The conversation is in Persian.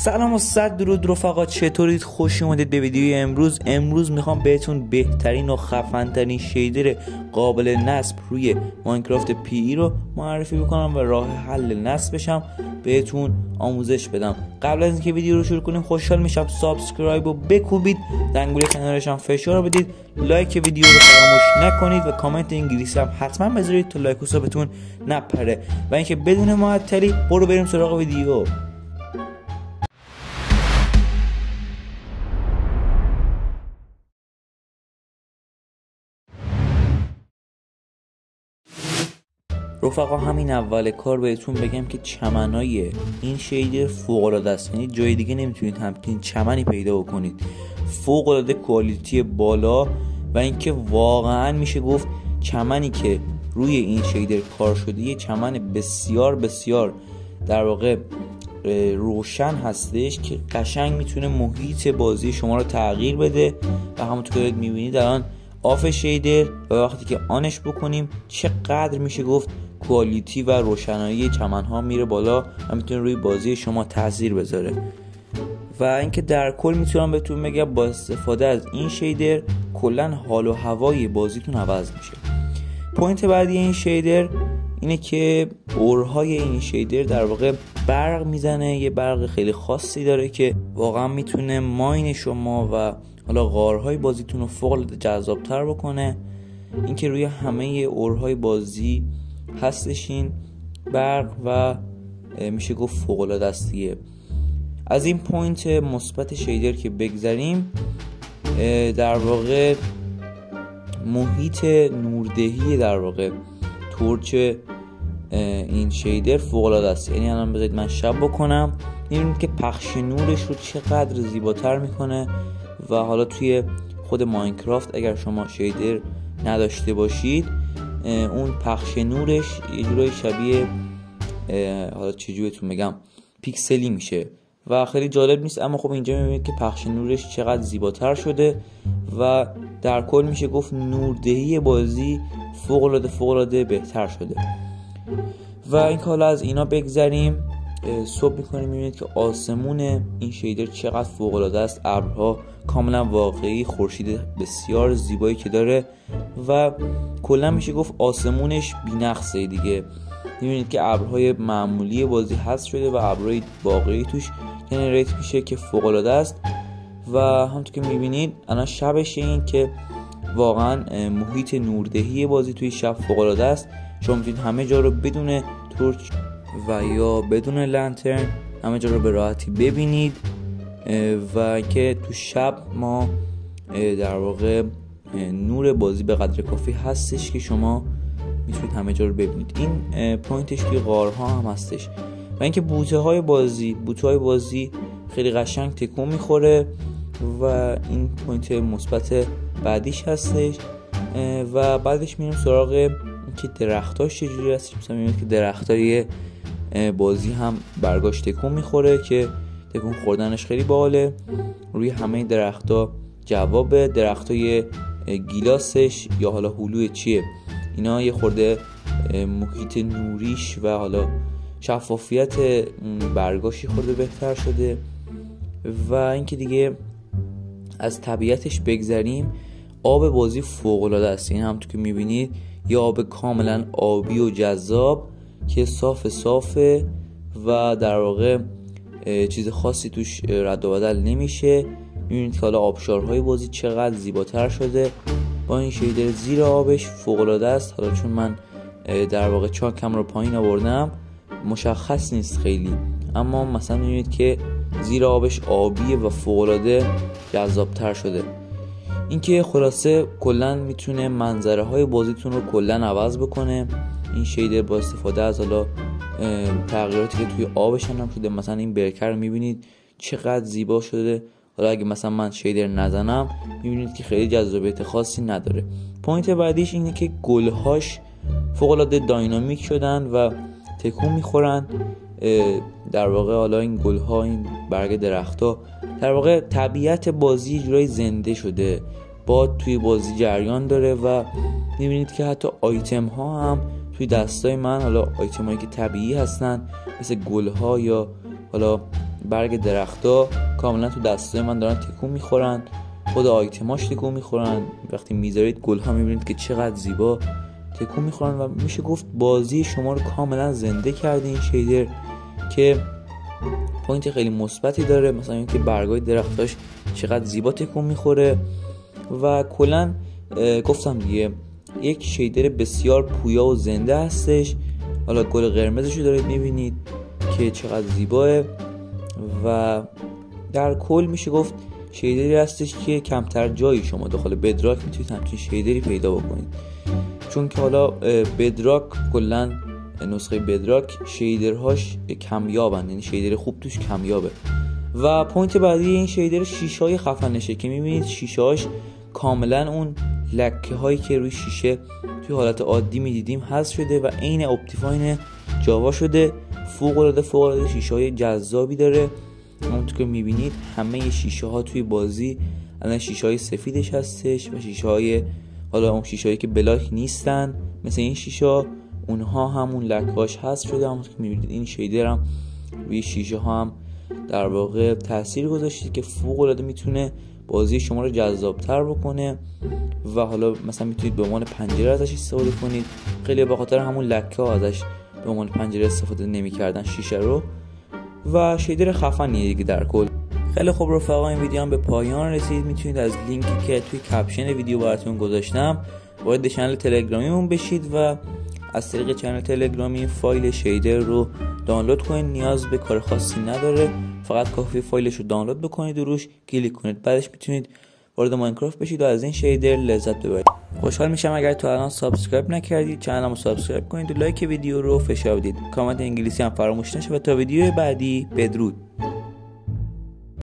سلام و صد درود رفقا، چطورید؟ خوش اومدید به ویدیوی امروز میخوام بهتون بهترین و خفن‌ترین شیدر قابل نصب روی ماینکرافت پی ای رو معرفی بکنم و راه حل نصبشم بهتون آموزش بدم. قبل از اینکه ویدیو رو شروع کنیم خوشحال میشم سابسکرایب رو بکوبید، دنگوله کنارش هم فشار بدید، لایک ویدیو رو فراموش نکنید و کامنت انگلیسی هم حتما بذارید تا لایک حسابتون نپره. و اینکه بدون معطلی بریم سراغ ویدیو. رفقا همین اول کار بهتون بگم که چمنای این شیدر فوق العاده است، یعنی جای دیگه نمیتونید همچین چمنی پیدا بکنید. فوق العاده کوالیتی بالا و اینکه واقعا میشه گفت چمنی که روی این شیدر کار شده یه چمن بسیار بسیار در واقع روشن هستش که قشنگ میتونه محیط بازی شما رو تغییر بده و همونطور که میبینید الان آف شیدر و وقتی که آنش بکنیم چقدر میشه گفت کوالیتی و روشنایی چمن ها میره بالا و میتونه روی بازی شما تاثیر بذاره. و اینکه در کل میتونم بهتون بگم با استفاده از این شیدر کلا حال و هوای بازیتون عوض میشه. پوینت بعدی این شیدر اینه که اورهای این شیدر در واقع برق میزنه، یه برق خیلی خاصی داره که واقعا میتونه ماین شما و حالا غارهای بازیتون رو فوق العاده جذاب‌تر بکنه. اینکه روی همه اورهای بازی هستش این برق و میشه گفت فوق العاده است دیگه. از این پوینت مثبت شیدر که بگذریم، در واقع محیط نوردهی در واقع تورچ این شیدر فوق العاده است. یعنی الان بذارید من شب بکنم، می‌بینید که پخش نورش رو چقدر زیباتر میکنه. و حالا توی خود ماینکرافت اگر شما شیدر نداشته باشید اون پخش نورش یه جورایی شبیه حالا چجوری بهتون بگم پیکسلی میشه و خیلی جالب نیست، اما خب اینجا میبینید که پخش نورش چقدر زیباتر شده و در کل میشه گفت نوردهی بازی فوق العاده بهتر شده. و این حالا از اینا بگذریم، صبح میکنیم میبینید که آسمون این شیدر چقدر فوق العاده است، ابرها کاملا واقعی، خورشید بسیار زیبایی که داره و کلا میشه گفت آسمونش بی‌نقصه دیگه. میبینید که ابرهای معمولی بازی حذف شده و ابرهای واقعی توش جنریت میشه که فوق العاده است. و همونطور که میبینید الان شبشه، این که واقعا محیط نوردهی بازی توی شب فوق العاده است. شما میتونید همه جا رو بدون تورچ و یا بدون لنترن همه جا رو به راحتی ببینید و که تو شب ما در واقع نور بازی به قدر کافی هستش که شما میتونید همه جا رو ببینید. این پوینتش توی غارها هم هستش. و اینکه بوته های بازی خیلی قشنگ تکون میخوره و این پوینت مثبت بعدیش هستش. و بعدش میریم سراغ اینکه درختاش چجوری هستش. مثلا میبینید که درختای بازی هم برگاش تکون میخوره که تکون خوردنش خیلی باحاله. روی همه درختا جواب درختای گیلاسش یا حالا هلو چیه اینا یه خورده محیط نوریش و حالا شفافیت برگاشی خورده بهتر شده. و اینکه دیگه از طبیعتش بگذریم، آب بازی فوق العاده است. این همونطور که میبینید یه آب کاملا آبی و جذاب که صافه و در واقع چیز خاصی توش رد و بدل نمیشه. میبینید که حالا آبشارهای بازی چقدر زیباتر شده با این شیدر. زیر آبش فوق العاده است. حالا چون من در واقع چاکم رو پایین آوردم مشخص نیست خیلی، اما مثلا میبینید که زیر آبش آبیه و فوق العاده جذابتر شده. اینکه خلاصه کلا میتونه منظره های بازیتون رو کلا عوض بکنه این شیدر با استفاده از حالا تغییراتی که توی آبش هم شده. مثلا این برکه رو میبینید چقدر زیبا شده. حالا اگه مثلا من شیدر نزنم میبینید که خیلی جذابیت خاصی نداره. پوینت بعدیش اینه که گلهاش فوق العاده داینامیک شدن و تکون میخورن. در واقع حالا این گلها، این برگ درختها، در واقع طبیعت بازی جورای زنده شده، باد توی بازی جریان داره و میبینید که حتی آیتم ها هم توی دستای من، حالا آیتم هایی که طبیعی هستن مثل گل ها یا حالا برگ درختا کاملا تو دستای من دارن تکون میخورن، خود آیتماش تکون میخورن. وقتی میذارید گل‌ها میبینید که چقدر زیبا تکون میخورن و میشه گفت بازی شما رو کاملا زنده کرده این شیدر که پوینت خیلی مثبتی داره، مثلا اینکه برگای درختاش چقدر زیبا تکون میخوره و کلا گفتم دیگه یک شیدر بسیار پویا و زنده هستش. حالا گل قرمزشو دارید میبینید که چقدر زیباه و در کل میشه گفت شیدری هستش که کمتر جایی شما داخل بدراک میتونید همچین شیدری پیدا بکنید، چون که حالا بدراک کلا نسخه بدراک شیدرهاش کمیابن، یعنی شیدر خوب توش کمیابه. و پوینت بعدی این شیدر شیشه‌های خفنشه که میبینید شیشه‌هاش کاملا اون لکه هایی که روی شیشه توی حالت عادی میدیدیم حذف شده و عین اپتیفاین جاوا شده. فوق العاده شیشه های جذابی داره. همونطور که میبینید همه شیشه ها توی بازی الان شیشه های سفیدش هستش و شیشه های حالا اون شیشه هایی که بلاک نیستن مثل این شیشه اونها همون لکهاش حذف شده. همونطور که میبینید این شیدر هم روی شیشه ها هم در واقع تاثیر گذاشته که فوق العاده میتونه بازی شما رو جذاب‌تر بکنه و حالا مثلا میتونید به عنوان پنجره ازش استفاده کنید. خیلی به خاطر همون لکه‌ها ازش به عنوان پنجره استفاده نمی‌کردن شیشه رو و شیدر خفنیه دیگه در کل. خیلی خوب رفقا، این ویدیو هم به پایان رسید. میتونید از لینکی که توی کپشن ویدیو براتون گذاشتم وارد کانال تلگرامیمون بشید و از طریق کانال تلگرامی فایل شیدر رو دانلود کنید. نیاز به کار خاصی نداره، فقط کافی فایلش رو دانلود بکنید و روش کلیک کنید، بعدش میتونید وارد ماینکرافت بشید و از این شیدر لذت ببرید. خوشحال میشم اگر تا الان سابسکرایب نکردید کانالمو سابسکرایب کنید و لایک ویدیو رو فشار بدید. کامنت انگلیسی هم فراموش نشه و تا ویدیو بعدی بدرود.